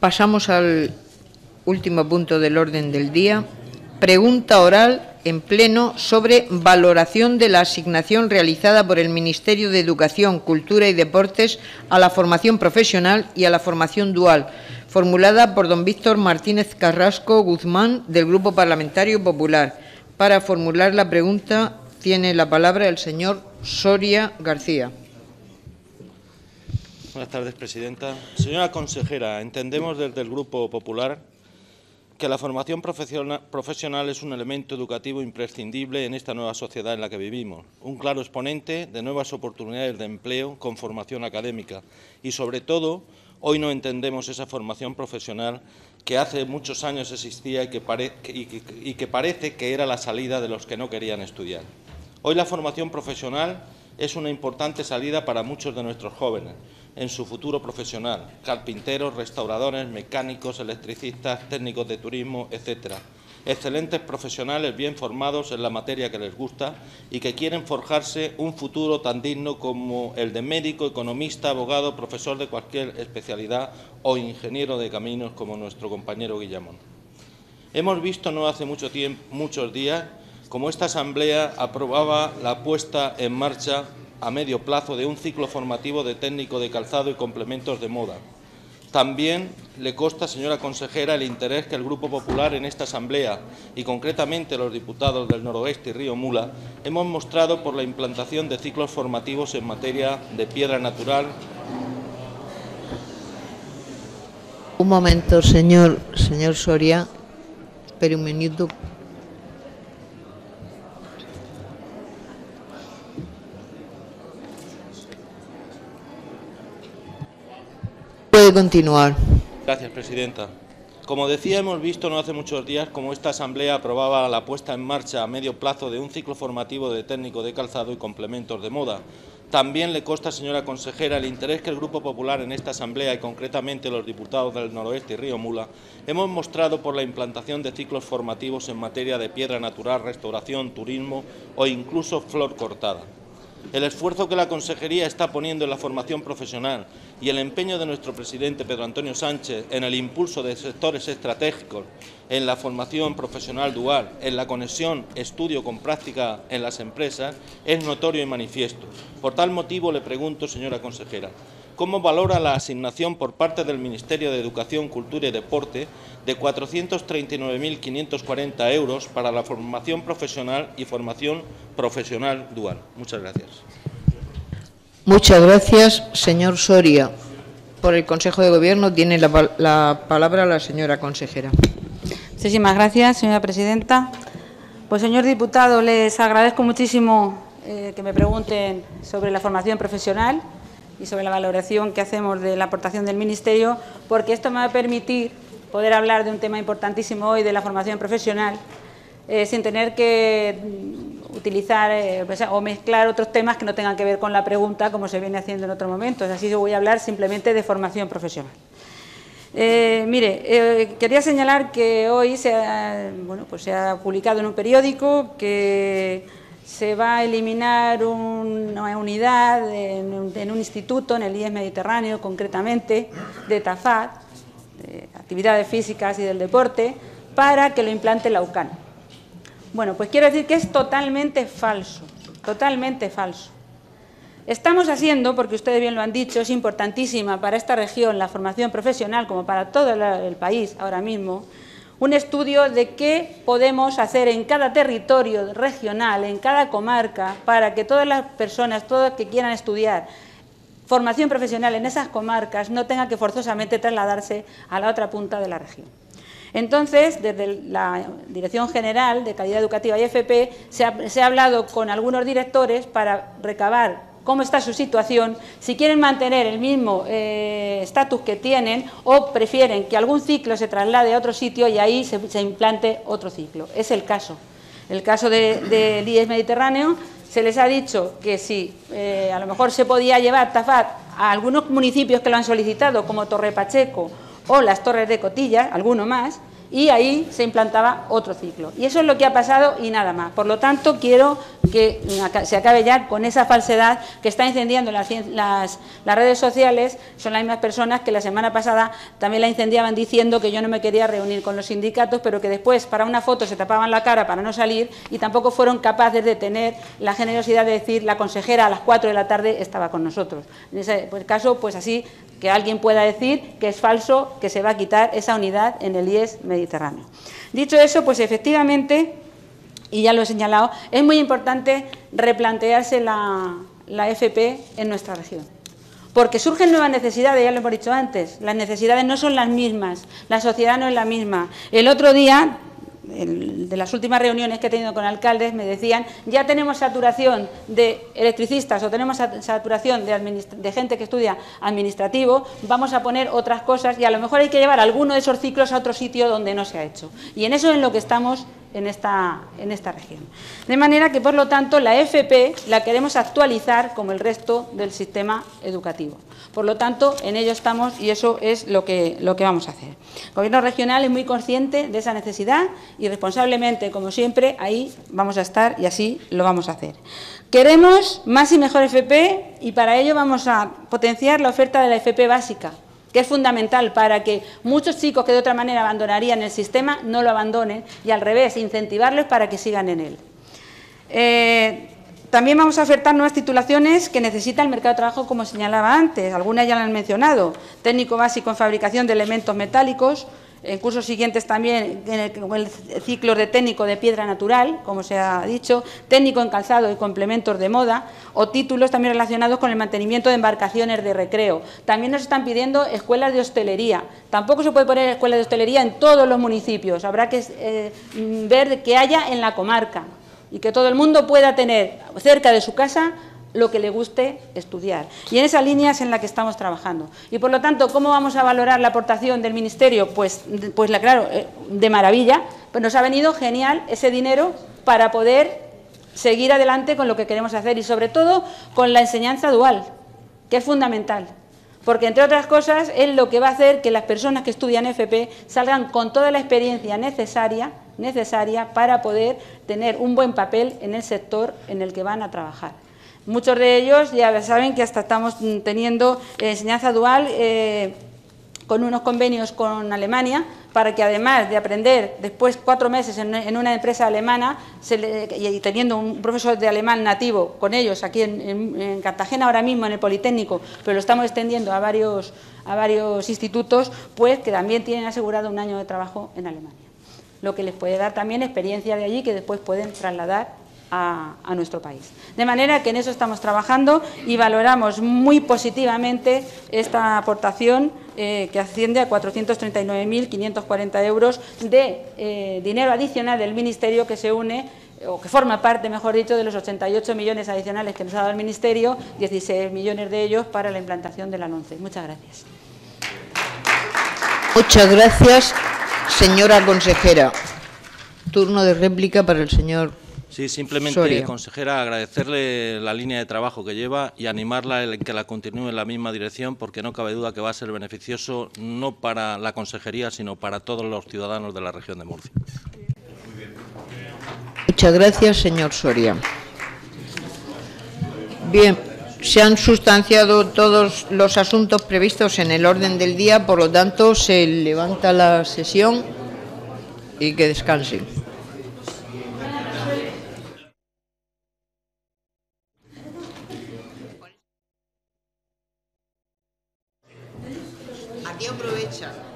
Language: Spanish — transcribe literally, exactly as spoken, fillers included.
Pasamos al último punto del orden del día. Pregunta oral en pleno sobre valoración de la asignación realizada por el Ministerio de Educación, Cultura y Deportes a la formación profesional y a la formación dual, formulada por don Víctor Martínez Carrasco Guzmán, del Grupo Parlamentario Popular. Para formular la pregunta tiene la palabra el señor Soria García. Buenas tardes, presidenta. Señora consejera, entendemos desde el Grupo Popular que la formación profesional es un elemento educativo imprescindible en esta nueva sociedad en la que vivimos, un claro exponente de nuevas oportunidades de empleo con formación académica y, sobre todo, hoy no entendemos esa formación profesional que hace muchos años existía y que, pare y que, y que parece que era la salida de los que no querían estudiar. Hoy la formación profesional es una importante salida para muchos de nuestros jóvenes en su futuro profesional, carpinteros, restauradores, mecánicos, electricistas, técnicos de turismo, etcétera. Excelentes profesionales bien formados en la materia que les gusta y que quieren forjarse un futuro tan digno como el de médico, economista, abogado, profesor de cualquier especialidad o ingeniero de caminos como nuestro compañero Guillamón. Hemos visto no hace mucho tiempo, muchos días como esta Asamblea aprobaba la puesta en marcha a medio plazo de un ciclo formativo de técnico de calzado y complementos de moda. También le consta, señora consejera, el interés que el Grupo Popular en esta Asamblea y concretamente los diputados del Noroeste y Río Mula hemos mostrado por la implantación de ciclos formativos en materia de piedra natural. Un momento, señor, señor Soria. Espere un minuto. Puede continuar. Gracias, presidenta. Como decía, hemos visto no hace muchos días cómo esta Asamblea aprobaba la puesta en marcha a medio plazo de un ciclo formativo de técnico de calzado y complementos de moda. También le consta, señora consejera, el interés que el Grupo Popular en esta Asamblea y concretamente los diputados del Noroeste y Río Mula hemos mostrado por la implantación de ciclos formativos en materia de piedra natural, restauración, turismo o incluso flor cortada. El esfuerzo que la Consejería está poniendo en la formación profesional y el empeño de nuestro presidente Pedro Antonio Sánchez en el impulso de sectores estratégicos, en la formación profesional dual, en la conexión estudio con práctica en las empresas, es notorio y manifiesto. Por tal motivo le pregunto, señora consejera, ¿cómo valora la asignación por parte del Ministerio de Educación, Cultura y Deporte de cuatrocientos treinta y nueve mil quinientos cuarenta euros para la formación profesional y formación profesional dual? Muchas gracias. Muchas gracias, señor Soria. Por el Consejo de Gobierno tiene la, la palabra la señora consejera. Muchísimas gracias, señora presidenta. Pues, señor diputado, les agradezco muchísimo eh, que me pregunten sobre la formación profesional y sobre la valoración que hacemos de la aportación del Ministerio, porque esto me va a permitir poder hablar de un tema importantísimo hoy de la formación profesional, eh, sin tener que utilizar eh, o mezclar otros temas que no tengan que ver con la pregunta, como se viene haciendo en otros momentos. Así yo voy a hablar simplemente de formación profesional. Eh, mire, eh, quería señalar que hoy se ha, bueno, pues se ha publicado en un periódico que se va a eliminar un, una unidad en un, en un instituto, en el I E S Mediterráneo, concretamente, de TAFAD, de Actividades Físicas y del Deporte, para que lo implante la UCAN. Bueno, pues quiero decir que es totalmente falso, totalmente falso. Estamos haciendo, porque ustedes bien lo han dicho, es importantísima para esta región la formación profesional, como para todo el país ahora mismo, un estudio de qué podemos hacer en cada territorio regional, en cada comarca, para que todas las personas, todos que quieran estudiar formación profesional en esas comarcas, no tengan que forzosamente trasladarse a la otra punta de la región. Entonces, desde la Dirección General de Calidad Educativa y F P, se ha, se ha hablado con algunos directores para recabar cómo está su situación, si quieren mantener el mismo estatus eh, que tienen o prefieren que algún ciclo se traslade a otro sitio y ahí se, se implante otro ciclo. Es el caso. El caso del de, de I E S Mediterráneo, se les ha dicho que si eh, a lo mejor se podía llevar TAFAD a algunos municipios que lo han solicitado, como Torre Pacheco o las Torres de Cotilla, alguno más, y ahí se implantaba otro ciclo. Y eso es lo que ha pasado y nada más. Por lo tanto, quiero que se acabe ya con esa falsedad que está incendiando las, las, las redes sociales. Son las mismas personas que la semana pasada también la incendiaban diciendo que yo no me quería reunir con los sindicatos, pero que después para una foto se tapaban la cara para no salir y tampoco fueron capaces de tener la generosidad de decir la consejera a las cuatro de la tarde estaba con nosotros. En ese caso, pues así, que alguien pueda decir que es falso, que se va a quitar esa unidad en el I E S Mediterráneo. Dicho eso, pues efectivamente, y ya lo he señalado, es muy importante replantearse la, la F P en nuestra región. Porque surgen nuevas necesidades, ya lo hemos dicho antes, las necesidades no son las mismas, la sociedad no es la misma. El otro día, el, de las últimas reuniones que he tenido con alcaldes, me decían, ya tenemos saturación de electricistas o tenemos saturación de, de gente que estudia administrativo, vamos a poner otras cosas y a lo mejor hay que llevar alguno de esos ciclos a otro sitio donde no se ha hecho. Y en eso es en lo que estamos en esta, en esta región. De manera que, por lo tanto, la F P la queremos actualizar como el resto del sistema educativo. Por lo tanto, en ello estamos y eso es lo que, lo que vamos a hacer. El Gobierno regional es muy consciente de esa necesidad y responsablemente, como siempre, ahí vamos a estar y así lo vamos a hacer. Queremos más y mejor F P y para ello vamos a potenciar la oferta de la F P básica, que es fundamental para que muchos chicos que de otra manera abandonarían el sistema no lo abandonen y al revés, incentivarlos para que sigan en él. Eh, también vamos a ofertar nuevas titulaciones que necesita el mercado de trabajo, como señalaba antes, algunas ya lo han mencionado, técnico básico en fabricación de elementos metálicos, en cursos siguientes también en el, el ciclo de técnico de piedra natural, como se ha dicho, técnico en calzado y complementos de moda, o títulos también relacionados con el mantenimiento de embarcaciones de recreo. También nos están pidiendo escuelas de hostelería. Tampoco se puede poner escuelas de hostelería en todos los municipios. Habrá que eh, ver que haya en la comarca y que todo el mundo pueda tener cerca de su casa lo que le guste estudiar. Y en esa línea es en la que estamos trabajando. Y por lo tanto, ¿cómo vamos a valorar la aportación del Ministerio? Pues, pues claro, de maravilla, pues nos ha venido genial ese dinero para poder seguir adelante con lo que queremos hacer y sobre todo con la enseñanza dual, que es fundamental. Porque, entre otras cosas, es lo que va a hacer que las personas que estudian F P salgan con toda la experiencia necesaria, necesaria para poder tener un buen papel en el sector en el que van a trabajar. Muchos de ellos ya saben que hasta estamos teniendo enseñanza dual eh, con unos convenios con Alemania para que además de aprender después cuatro meses en, en una empresa alemana se le, y teniendo un profesor de alemán nativo con ellos aquí en, en, en Cartagena ahora mismo en el Politécnico, pero lo estamos extendiendo a varios, a varios institutos, pues que también tienen asegurado un año de trabajo en Alemania, lo que les puede dar también experiencia de allí que después pueden trasladar A, a nuestro país. De manera que en eso estamos trabajando y valoramos muy positivamente esta aportación eh, que asciende a cuatrocientos treinta y nueve mil quinientos cuarenta euros de eh, dinero adicional del Ministerio que se une o que forma parte, mejor dicho, de los ochenta y ocho millones adicionales que nos ha dado el Ministerio, dieciséis millones de ellos para la implantación de la LOMCE. Muchas gracias. Muchas gracias, señora consejera. Turno de réplica para el señor Sí, simplemente, Soria. consejera, agradecerle la línea de trabajo que lleva y animarla en que la continúe en la misma dirección, porque no cabe duda que va a ser beneficioso no para la consejería, sino para todos los ciudadanos de la región de Murcia. Muchas gracias, señor Soria. Bien, se han sustanciado todos los asuntos previstos en el orden del día, por lo tanto, se levanta la sesión y que descansen. Aquí aprovecha.